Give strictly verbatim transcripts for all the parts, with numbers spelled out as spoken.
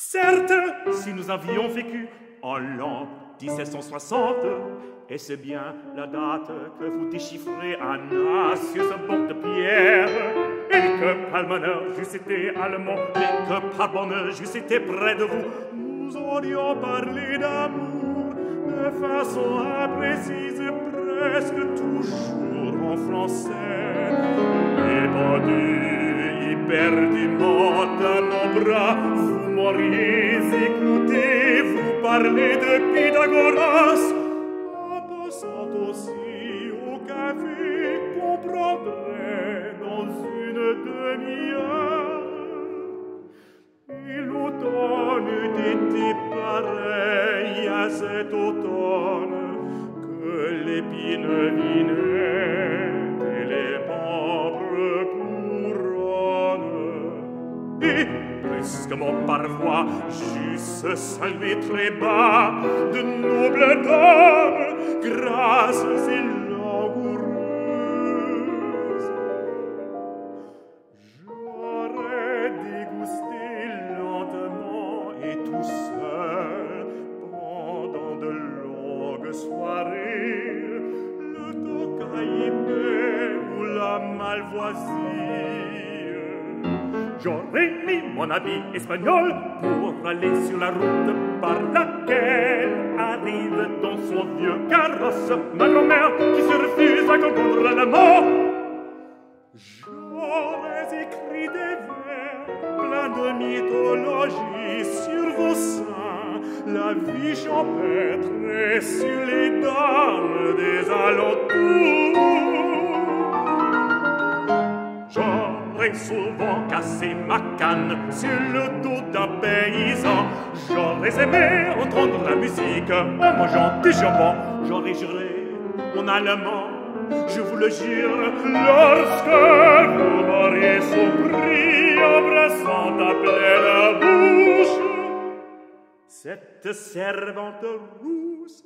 Certes, si nous avions vécu en l'an mille sept cent soixante, et c'est bien la date que vous déchiffrez à Nassieux ce bord de pierre, et que par malheur j'eusse été allemand, et que par bonheur j'eusse été près de vous, nous aurions parlé d'amour de façon imprécise, presque toujours en français. Épandu éperdument à mon bras, vous m'auriez écouté, vous parlez de Pythagoras, en passant aussi au café, comprendrait dans une demi-heure. Et l'automne était pareil à cet automne que l'épine vinette et les pampres couronnes. Et brusquement par voix, j'eusse salué très bas de nobles dames, grasses et langoureuses. J'aurais dégusté lentement et tout seul, pendant de longues soirées, le tocaïpé ou la malvoisie. J'aurais mis mon habit espagnol pour aller sur la route par laquelle arrive dans son vieux carrosse ma grand-mère qui se refuse à comprendre l'allemand. J'aurais écrit des vers pleins de mythologie sur vos seins, la vie champêtre et sur les dames des alentours. J'aurais souvent cassé ma canne sur le dos d'un paysan. J'aurais aimé entendre la musique en mangeant du jambon. J'aurais juré mon allemand, je vous le jure, lorsque vous m'auriez surpris embrassant à pleine bouche cette servante rousse.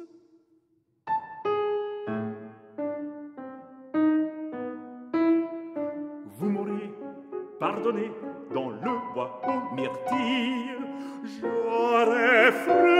Vous m'auriez pardonné dans le bois aux myrtilles. J'aurais